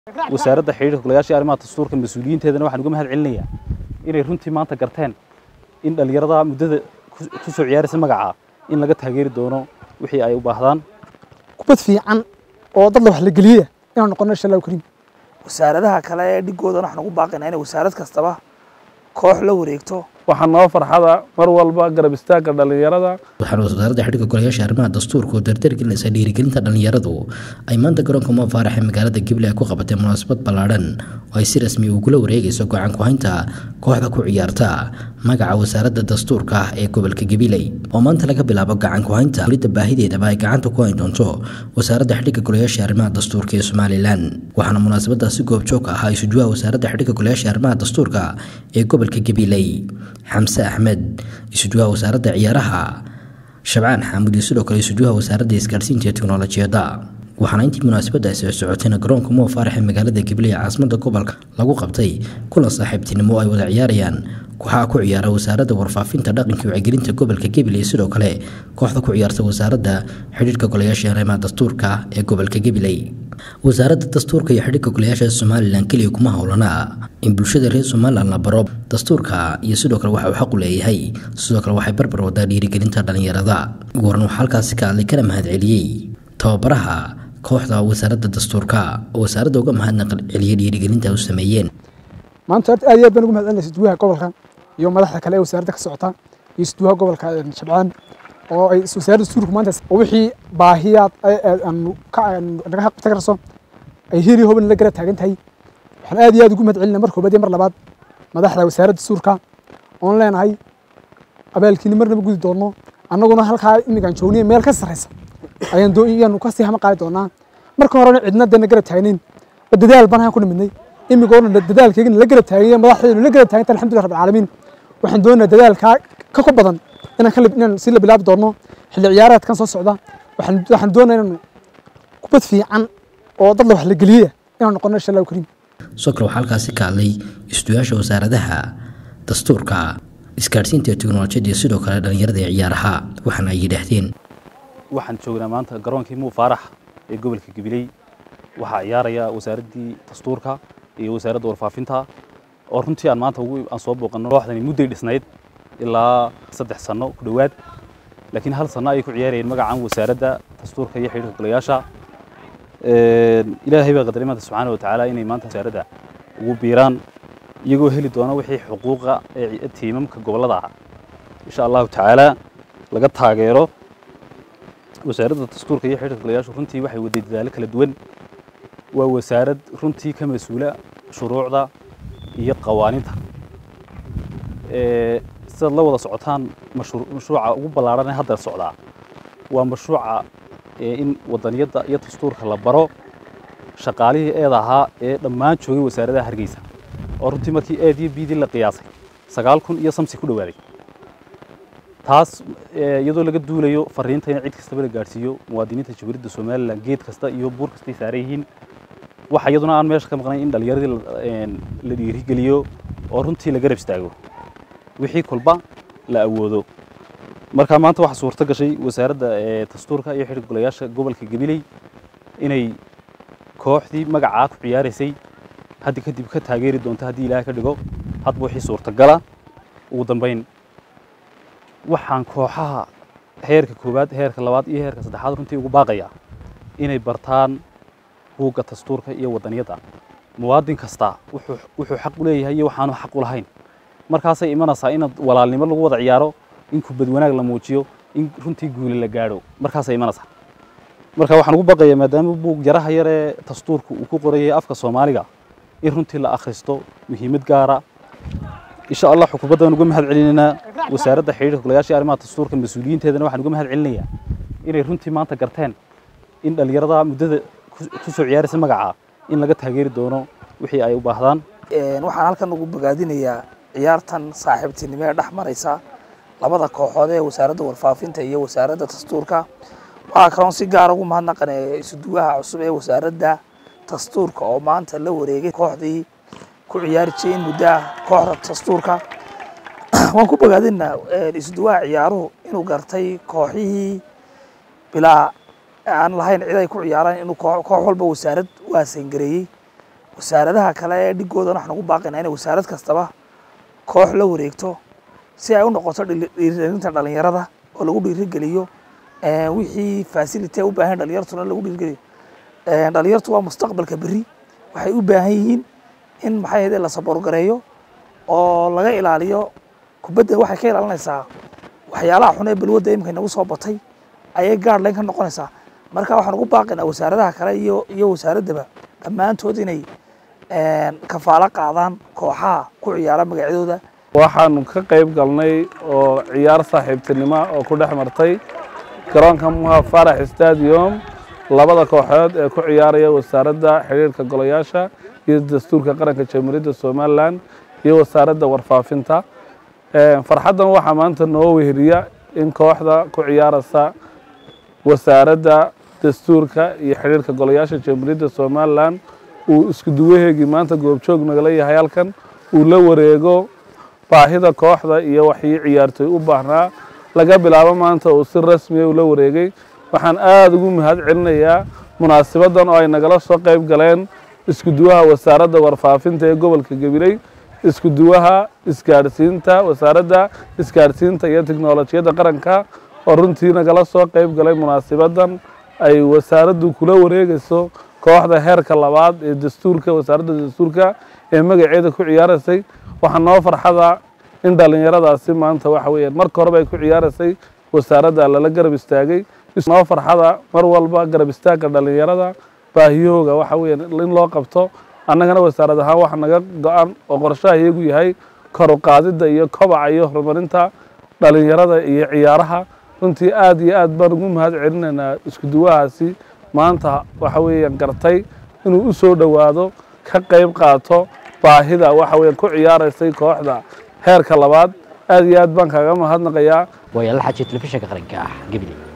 wasaaradda xiriirka golayaasha arrimaha dastuurka mas'uuliyiinteedana waxaan uga mahad celinayaa inay runtii maanta garteen in dhalinyarada muddada ku soo ciyaaraysa magaca in laga taageeri doono wixii ay u baahdaan kubad fiican oo dad wax la geliyo inaan noqono insha Allah kariim wasaaradaha kale ee dhigoodana waxaan ugu baaqaynaa in wasaarad kastaba koox la wareegto waxaan noo farxada mar walba garab istaaga dhalinyarada waxaana wasaaradda xiriirka golayaasha arrimaha dastuurka oo dardargelinaysa dhiirigelinta dhalinyaradu ay maanta garoonka Mo Faarax ee magaalada Gible ku qabatay munaasabad ballaaran oo ay si rasmi ah ugu wareegayso go'aan ku haynta kooxda ku ciyaarta magaca wasaaradda dastuurka ee gobolka Gible oo maanta laga bilaabo go'aan ku haynta waliba baahideedaba ay gacanta ku hayn doonto wasaaradda xiriirka golayaasha arrimaha dastuurka ee Somaliland waxaana munaasabadaasi goobjoog ah ay sujuuha wasaaradda xiriirka golayaasha arrimaha dastuurka ee gobolka Gible حمزة أحمد يسجوها وزارة عيارها شبعان حامد يسلو كل يسجوها وزارة إسكارسين تكنولوجيا دا وحنا انتي مناسبة سعودنا قرونكم مو فارح مقالة قبلية عاصمة قبل لقو قبطي كل صاحب تنمو أي وضع عياريان كوحاكو عيارة وزارة ورفافين تدقن كو عقلين تقبل كقبل يسلو كله كوحدكو عيارة وزارة حريرك قلياشي ريما دستوركا قبل كقبلي wasaaradda dastuurka iyo xidhiidhka golayaasha Somaliland kaliya kuma howlana in bulshada reer Somaliland la baro dastuurka iyo sidoo kale waxa uu xaq u leeyahay sidoo kale waxay barbar wadaa dhiirigelinta dhalinyarada goorna waxa halkaasi ka hadlay kana mahad celiyay tababaraha kooxda wasaaradda dastuurka wasaaradda uga mahadnaq celiyay dhiirigelinta ay sameeyeen maanta aad iyo aad baan ugu mahad celinaysaa duwaha gobolka iyo madaxda kale ee wasaaradda ka socota iyo duwaha gobolka Shabcaan oo ay wasaaradda dastuurka maanta wixii baahiyaad naga xaq tagarso ay hiri hubin la gara taagan tahay waxaan aad iyo aad ugu mahad celinaa mar koobaad iyo mar labaad madaxda wasaaradda dastuurka oon leenahay abaalkiina marnaba gudi doono annaguna halkaa imigaan joognay meel ka sareysa ayaan doonayaan ka sii hama qaadi doonaa marka horena cidna dana gara taagnayn dadaal baan ku niminay imigoona dadaalkeena la gara taagay madaxdeena la gara taagay alxamdulillaah rabbil caalamiin waxaan doonayaa dadaalka ka badan inaan si la bilaabi doono xilli ciyaareedkan soo socda waxaan doonayaa inaan kubad fiican oo dad wax la geliyo inaan noqono insha Allah kariim sokro halkaasi ka hadlay istuyaasha wasaaradaha dastuurka isgaarsiinta teknolojiyadda iyo sidoo kale dhalinyarada ciyaaraha waxaana ay yidhaahdeen waxaan joognaa maanta garoonkii Mo Faarax ee gobolka Gibiley waxa ciyaaraya wasaaraddii dastuurka iyo wasaaradda warfaafinta oo runtii aan maanta aan soo booqano kooxdani muddo dhisnayd ilaa 3 sano ku dhawaad laakiin hal sano ay ku ciyaarayeen magacan wasaaradda dastuurka iyo xiriirka golayaasha ilaahay baa qadaray maanta subxaanahu wa ta'aala inay maanta wasaaradda ugu biiraan iyagoo heli doona wixii xuquuqa ee tiimamka gobolada ah insha Allah ta'aala laga taageero wasaaradda dastuurka iyo xiriirka golayaasha runtii waxay waday dadaalo kala duwan waa wasaarad runtii ka mas'uula shuruucda iyo qawaaniinta sida la wada socotaan mashruuca ugu ballaaran ee hadda socda waa mashruuca in wadaniyada iyo dastuurka la baro shaqaalihii eedaha ee dhammaan joogay wasaaradda Hargeysa oo runtii markii eed iyo biidi la qiyaasay 9,000 iyo samsi ku dhawaaday taas iyadoo laga duulayo fariinta in cid kasta la gaarsiiyo muwaadiniinta Jamhuuriyadda Somaliland geed kasta iyo buur kasta saarayeen waxa iyaduna aan meesha ka maqnay in dhalinyarada la dhiirigeliyo oo runtii la garab istaago wixii kulba la awoodo marka maanta waxa suurta gashay wasaaradda dastuurka iyo xiriirka golayaasha gobolka Gibiley inay kooxdii magaca ku ciyaaraysay hadii kadib ka taageeri doonto hadii Ilaahay ka dhigo hadba wixii suurta gala ugu dambeyn waxaan kooxaha heerka koobaad heerka labaad iyo heerka saddexaad runtii ugu baaqaya inay bartaan buugga dastuurka iyo wadaniyada muwaadin kasta wuxuu xaq u leeyahay iyo waxaanu xaq u lahayn markaas ay imanaysaa in walaalnimo lagu wada ciyaaro in kubad wanaag la muujiyo in runtii guul la gaaro markaas ay imanaysaa marka waxaan ugu baqayaa maadaama buug jaraha yar ee dastuurku uu ku qorayay afka Soomaaliga in runtii la akhristo muhiimad gaara insha Allah xukuumaddan uga mahad celinayna wasaaradda xiriirka golayaasha arrimaha dastuurka mas'uuliyiinteedana waxaan uga mahad celinayaa inay runtii maanta garteen in dhalinyarada muddada ku soo ciyaaraysa magaca in laga taageeri doono wixii ay u baahdaan waxaan halkan ugu bogaadinayaa ciyaartan saaxiibtinimo ee dhaxmaraysa labada kooxood ee wasaaradda warfaafinta iyo wasaaradda dastuurka waxa kale si gaar ah ugu mahadnaqanay isuduwaha cusub ee wasaaradda dastuurka oo maanta la wareegay kooxdii ku ciyaari jirtay muddo kooxda dastuurka waan ku bogaadinaa isuduwaha ciyaaruhu inuu gartay kooxihii bilaa aan lahayn cid ay ku ciyaaraan inuu koox walba wasaarad waasan gareeyay wasaaradaha kale ee dhigoodan waxaan ugu baaqaynaa inay wasaarad kastaba koox la wareegto si ay u noqoto dhiirigelinta dhalinyarada oo lagu dhiirigeliyo wixii facility u baahan dhalinyartuna lagu dhiirigeliyo dhalinyartu waa mustaqbalka berri waxay u baahan yihiin in maxay ahayd la saboorgareeyo oo laga ilaaliyo kubadda waxay ka ilaalinaysaa waxyaalaha xun ee balwadda imika nagu soo batay ayay guideline ka noqonaysaa marka waxaan ugu baaqaynaa wasaaradaha kale iyo wasaaradaba dhammaantood inay kafaalo qaadaan kooxaha ku ciyaara magacyadooda waxaanu ka qayb galnay oo ciyaar saaxiibtinimo oo ku dhex martay garoonka Moha Farax Stadium labada kooxood ee ku ciyaaraya wasaaradda xiriirka golayaasha iyo dastuurka qaranka Jamhuuriyadda Soomaaliland iyo wasaaradda warfaafinta farxadan waxa maanta noo weheliya in kooxda ku ciyaaraysa wasaaradda dastuurka iyo xiriirka golayaasha Jamhuuriyadda Soomaaliland uu isku duwaheegi maanta goobjoog nagala yahay halkan uu la wareego baahida kooxda iyo waxii ciyaartay u baahnaa laga bilaabo maanta uu si rasmi ah ula wareegay waxaan aad ugu mahad celinayaa munaasabadan oo ay nagala soo qayb galeen isku duwaha wasaaradda warfaafinta ee gobolka Gabiley isku duwaha isgaarsiinta wasaaradda isgaarsiinta iyo tiknoolajiyadda qaranka oo runtii nagala soo qayb galay munaasabadan ay wasaaraddu kula wareegayso kooxda heerka labaad ee dastuurka wasaaradda dastuurka ee magaceeda ku ciyaaraysay waxaa noo farxada in dhalinyaradaasi maanta waxa weeyaan marka hore ay ku ciyaaraysay wasaaradda lala garab istaagay noo farxada mar walba garab istaagga dhalinyarada baahiyooga waxa weeyaan in loo qabto annagana wasaarad ahaan waxa naga go'an oo qorshaha iyagu yahay kor u qaadidda iyo kobaca iyo horumarinta dhalinyarada iyo ciyaaraha runtii aad iyo aad baan ugu mahad celinaynaa isku duwahaasi maanta waxa weeyaan gartay inuu u soo dhowaado ka qayb qaato baahida waxa weeyaan ku ciyaaraysay kooxda heerka labaad aad iyo aad baan kaaga mahadnaqayaa waa yalla xajii telefishinka qaranka Gabiley.